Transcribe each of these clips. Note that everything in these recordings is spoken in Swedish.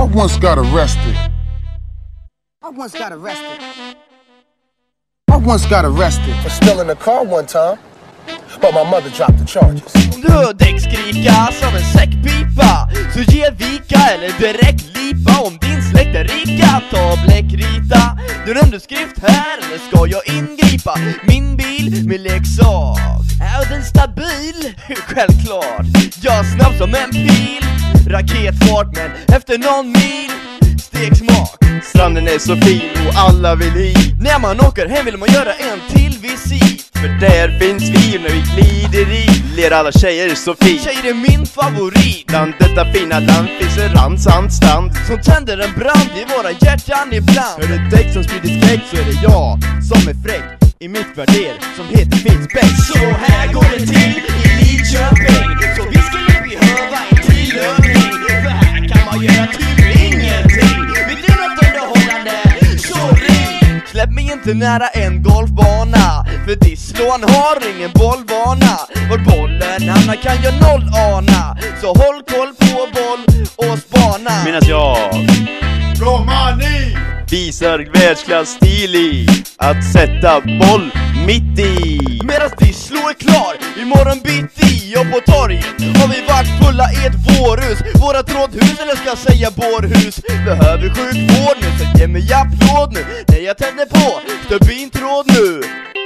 once got arrested. I once got arrested for stealing a car one time, but my mother dropped the charges. Om du hör däck skrika som en säckpipa, så ge vika eller direkt lipa. Om din släkt är rika, ta bläckrita. Du underskrift här, eller ska jag ingripa? Min bil, min leksak, är den stabil? Självklart, jag snabb som en pil. Raketfart men efter någon mil. Steksmak, stranden är så fin och alla vill hit. När man åker hem vill man göra en till visit, för där finns vi när vi glider i. Ler alla tjejer så fint. Tjejer är min favorit. Bland detta fina land finns en ransand strand som tänder en brand i våra hjärtan ibland. Hör du däck som sprider skräck, så är det jag som är fräck i mitt kvarter som heter Finsbäck. Så här går det till i Lidköping, så vi skulle behöva en tillövning, för här kan man göra typ ingenting. Vill du något underhållande, så ring. Släpp mig inte nära en golfbana, för Disslån har ingen bollvana. Var bollen hamnar kan jag noll ana, så håll koll på boll och spana. Medan jag Romani visar världsklass stil i att sätta boll mitt i. Medan Disslo är klar imorgon bitti, och på torget har vi varit fulla i ett vårhus. Våra trådhus, eller ska jag säga bårhus. Behöver sjukvård nu, så ge mig applåd nu när jag tänder på stubintråd nu.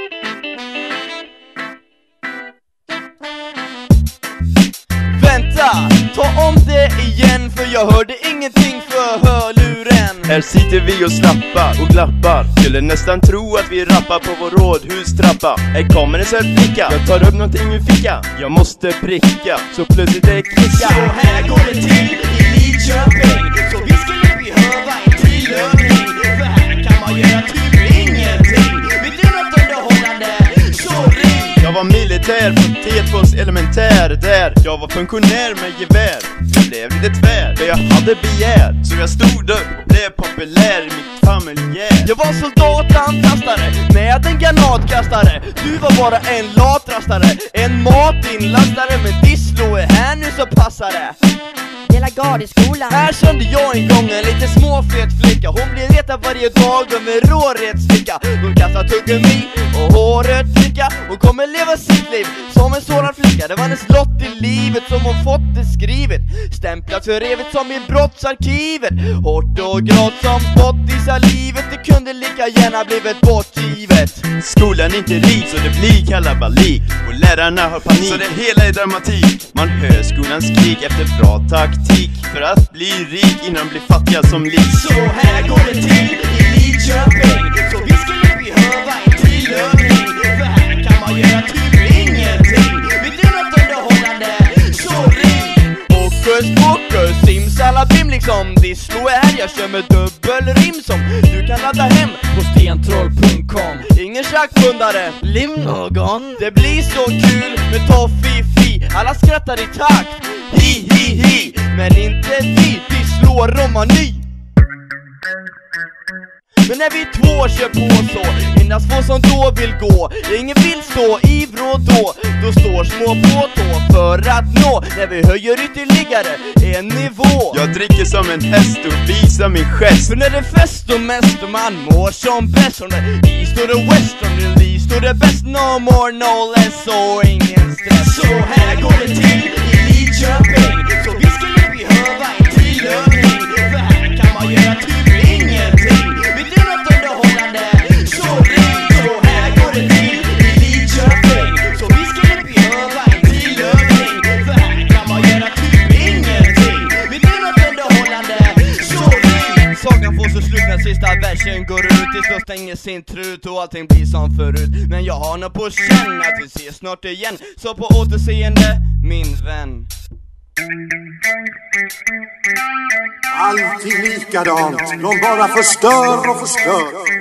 Vänta, ta om det igen, för jag hörde ingenting för hörluren. Här sitter vi och slappar och glappar, skulle nästan tro att vi rappar på vår rådhustrappa. Här kommer en söt flicka, jag tar upp någonting ur ficka. Jag måste pricka, så plötsligt är det klicka. Så här går det till i Lidköping, så vi skulle behöva en tillövning, för här kan man göra typ ingenting. Vill du något underhållande, så ring. Jag var militär på Tetfors elementär, där jag var funktionär med gevär. Jag blev lite tvär, för jag hade begär, så jag stod upp och blev populär i mitt familjär. Jag var soldatantastare med en granatkastare. Du var bara en latrastare, en matinlastare. Men Disslo är här nu, så passar det. Hela gardiskolan. Här kände jag en gång en lite småfet flicka. Hon blev retad varje dag med råretsticka. Hon kastar tuggummi och håret flicka. Hon kommer leva sitt liv som en sådan flicka. Det var hennes lott i livet som hon fått det skrivet, stämplat för evigt som i brottsarkivet. Hårt och grått som spott i salivet, det kunde lika gärna blivit bortgivet. Skolan är inte rik, så det blir kalabalik, och lärarna har panik, så det hela är dramatik. Man hör skolans skrik efter bra taktik, för att bli rik innan bli fattiga som lik. Så här går det till i Lidköping, så vi skulle behöva en tillövning, för här kan man göra typ ingenting. Vill du något underhållande, så ring. Fokus, simsalabim, liksom Disslo är här. Jag kör med dubbelrim som du kan ladda hem på stentroll.com. Ingen tjackpundare, liv någon. Det blir så kul med Toffi-fi, alla skrattar i takt. Hi, hi, hi, men inte vi, Disslo Romani. Men när vi två kör på så, endast få som då vill gå. Ingen vill stå i vrå då står små på tå för att nå. När vi höjer ytterligare en nivå. Jag dricker som en häst och visar min gest, för när det är fest och mest och man mår som bäst. Från det east och det west, från det least och det bäst. No more, no less, och ingen stress. Så här går det till i Lidköping, så vi skulle behöva en tillövning, för här kan man göra typ ingenting. Vill du något underhållande, så ring. Så här går det till i Lidköping, så vi skulle behöva en tillövning, för här kan man göra typ ingenting. Vill du något underhållande, så ring. Sagan får så slut när sista versen går ut, tills då stänger sin trut och allting blir som förut. Men jag har nog på känn att vi ses snart igen, så på återseende min vän. Alltid likadant, de bara förstör och förstör.